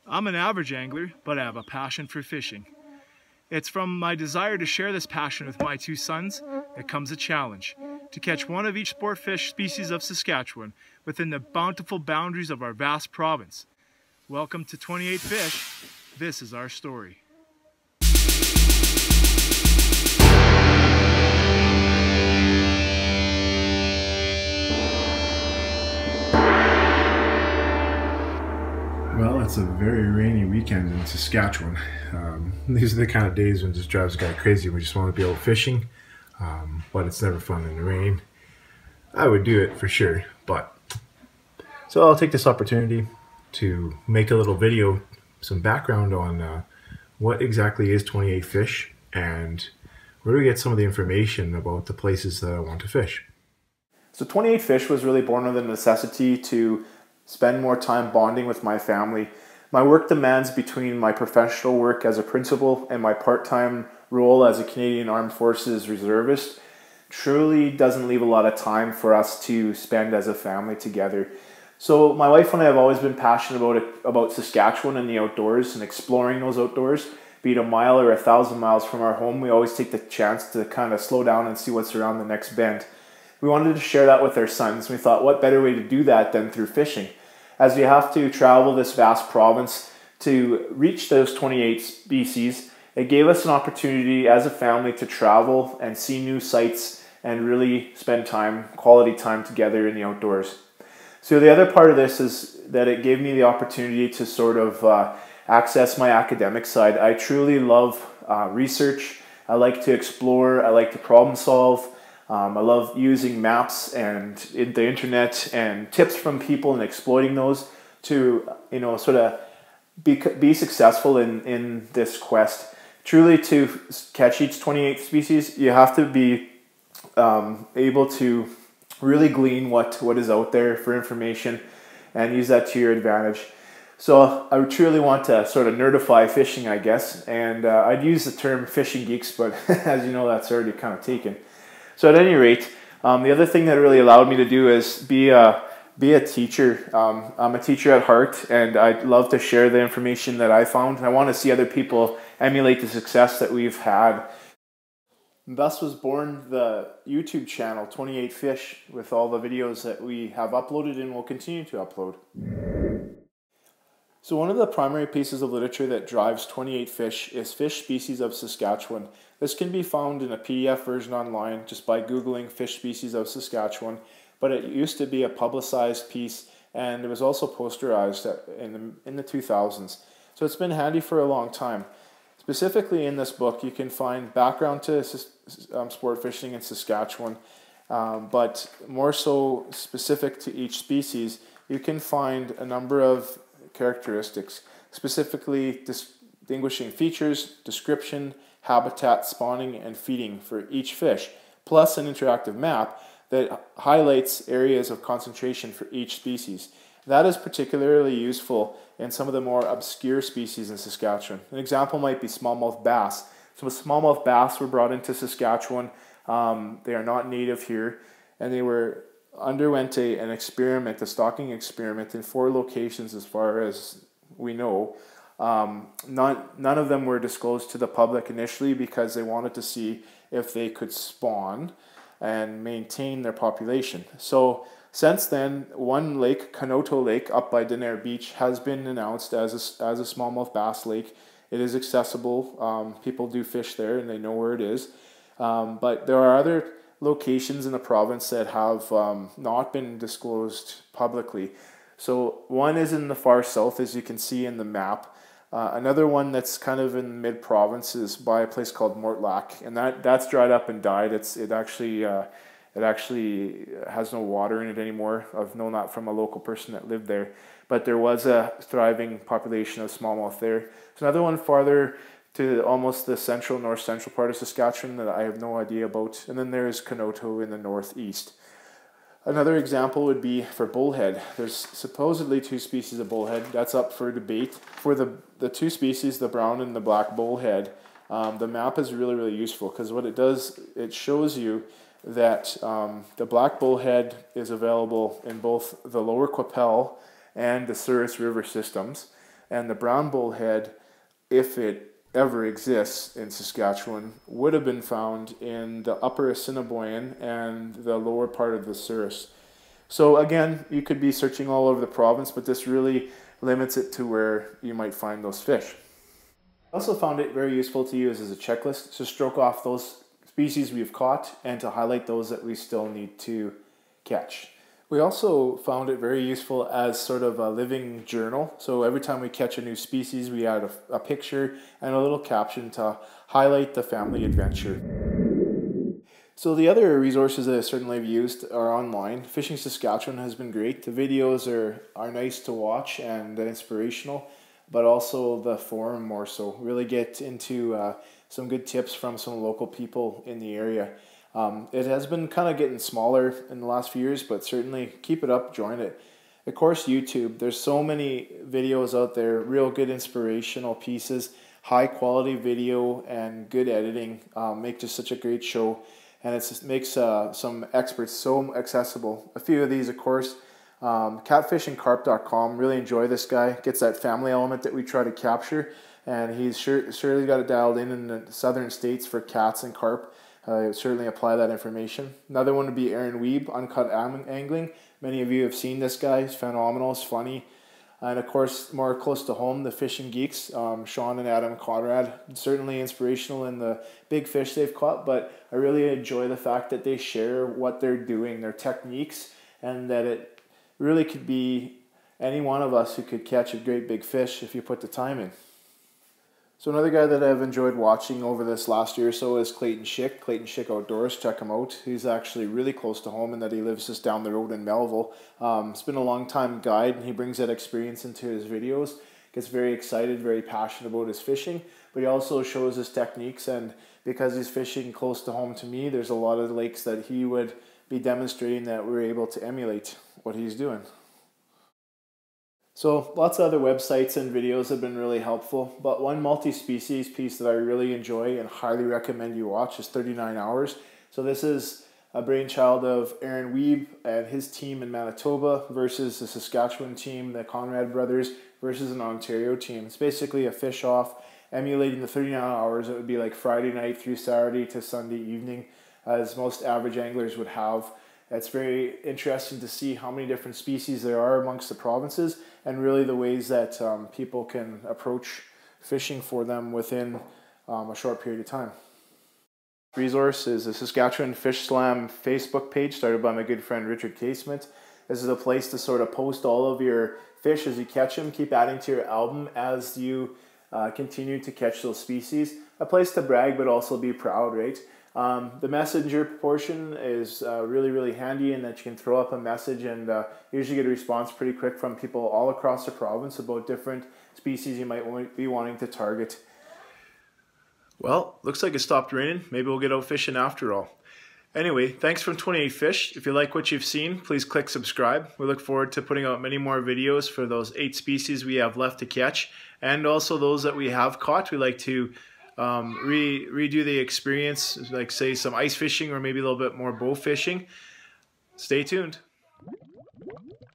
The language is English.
I'm an average angler, but I have a passion for fishing. It's from my desire to share this passion with my two sons that comes a challenge to catch one of each sport fish species of Saskatchewan within the bountiful boundaries of our vast province. Welcome to 28 Fish. This is our story. Well, it's a very rainy weekend in Saskatchewan. These are the kind of days when it just drives a guy crazy. We just want to be out fishing, but it's never fun in the rain. I would do it for sure, but so I'll take this opportunity to make a little video, some background on what exactly is 28 Fish and where do we get some of the information about the places that I want to fish. So 28 Fish was really born of the necessity to spend more time bonding with my family. My work demands between my professional work as a principal and my part-time role as a Canadian Armed Forces reservist truly doesn't leave a lot of time for us to spend as a family together. So my wife and I have always been passionate about Saskatchewan and the outdoors and exploring those outdoors. Be it a mile or 1,000 miles from our home, we always take the chance to kind of slow down and see what's around the next bend. We wanted to share that with our sons. We thought, what better way to do that than through fishing? As we have to travel this vast province to reach those 28 species, it gave us an opportunity as a family to travel and see new sights and really spend quality time together in the outdoors. So the other part of this is that it gave me the opportunity to sort of access my academic side. I truly love research. I like to explore. I like to problem solve. I love using maps and the internet and tips from people and exploiting those to, sort of be successful in this quest. Truly, to catch each 28 species, you have to be able to really glean what is out there for information and use that to your advantage. So I truly want to sort of nerdify fishing, I guess, and I'd use the term fishing geeks, but as you know, that's already kind of taken. So at any rate, the other thing that really allowed me to do is be a teacher. I'm a teacher at heart, and I'd love to share the information that I found. I want to see other people emulate the success that we've had. And thus was born the YouTube channel 28 Fish, with all the videos that we have uploaded and will continue to upload. So one of the primary pieces of literature that drives 28 Fish is Fish Species of Saskatchewan. This can be found in a PDF version online just by Googling Fish Species of Saskatchewan, but it used to be a publicized piece and it was also posterized in the 2000s. So it's been handy for a long time. Specifically in this book, you can find background to sport fishing in Saskatchewan, but more so specific to each species, you can find a number of characteristics, specifically distinguishing features, description, habitat, spawning, and feeding for each fish, plus an interactive map that highlights areas of concentration for each species. That is particularly useful in some of the more obscure species in Saskatchewan. An example might be smallmouth bass. So smallmouth bass were brought into Saskatchewan. They are not native here, and they underwent an experiment, a stocking experiment in 4 locations as far as we know. None of them were disclosed to the public initially because they wanted to see if they could spawn and maintain their population. So since then, one lake, Kanoto Lake, up by Denair Beach, has been announced as a smallmouth bass lake. It is accessible. People do fish there and they know where it is. But there are other locations in the province that have not been disclosed publicly. So one is in the far south, as you can see in the map. Another one that's kind of in mid-province is by a place called Mortlach, and that's dried up and died. It actually has no water in it anymore. I've known that from a local person that lived there. But there was a thriving population of smallmouth there. There's another one farther to almost the north central part of Saskatchewan that I have no idea about. And then there's Kanoto in the northeast. Another example would be for bullhead. There's supposedly 2 species of bullhead. That's up for debate. For the 2 species, the brown and the black bullhead, the map is really, really useful because what it does, it shows you that the black bullhead is available in both the lower Qu'Appelle and the Souris River systems. And the brown bullhead, if it ever exists in Saskatchewan, would have been found in the upper Assiniboine and the lower part of the Souris. So again, you could be searching all over the province, but this really limits it to where you might find those fish. I also found it very useful to use as a checklist to stroke off those species we've caught and to highlight those that we still need to catch. We also found it very useful as sort of a living journal. So every time we catch a new species, we add a picture and a little caption to highlight the family adventure. So the other resources that I certainly have used are online. Fishing Saskatchewan has been great. The videos are nice to watch and inspirational, but also the forum more so. Really get into some good tips from some local people in the area. It has been kind of getting smaller in the last few years, but certainly keep it up, join it. Of course, YouTube. There's so many videos out there, real good inspirational pieces, high quality video and good editing make just such a great show. And it makes some experts so accessible. A few of these, of course, catfishandcarp.com. Really enjoy this guy. Gets that family element that we try to capture. And he's surely got it dialed in the southern states for cats and carp. Certainly apply that information. Another one would be Aaron Wiebe, Uncut Angling. Many of you have seen this guy. He's phenomenal. He's funny. And of course, more close to home, the Fishing Geeks, Sean and Adam Conrad. Certainly inspirational in the big fish they've caught, but I really enjoy the fact that they share what they're doing, their techniques, and that it really could be any one of us who could catch a great big fish if you put the time in. So another guy that I've enjoyed watching over this last year or so is Clayton Schick, Clayton Schick Outdoors. Check him out. He's actually really close to home in that he lives just down the road in Melville. He's been a long time guide and he brings that experience into his videos. Gets very excited, very passionate about his fishing, but he also shows his techniques, and because he's fishing close to home to me, there's a lot of lakes that he would be demonstrating that we're able to emulate what he's doing. So lots of other websites and videos have been really helpful, but one multi-species piece that I really enjoy and highly recommend you watch is 39 Hours. So this is a brainchild of Aaron Wiebe and his team in Manitoba versus the Saskatchewan team, the Conrad brothers, versus an Ontario team. It's basically a fish off emulating the 39 hours. It would be like Friday night through Saturday to Sunday evening, as most average anglers would have. It's very interesting to see how many different species there are amongst the provinces, and really the ways that people can approach fishing for them within a short period of time. Resource is the Saskatchewan Fish Slam Facebook page started by my good friend Richard Casement. This is a place to sort of post all of your fish as you catch them, keep adding to your album as you continue to catch those species. A place to brag but also be proud, right? The messenger portion is really, really handy in that you can throw up a message and usually get a response pretty quick from people all across the province about different species you might be wanting to target. Well, looks like it stopped raining. Maybe we'll get out fishing after all. Anyway, thanks from 28 Fish. If you like what you've seen, please click subscribe. We look forward to putting out many more videos for those 8 species we have left to catch, and also those that we have caught. We like to redo the experience, like say some ice fishing or maybe a little bit more bow fishing. Stay tuned.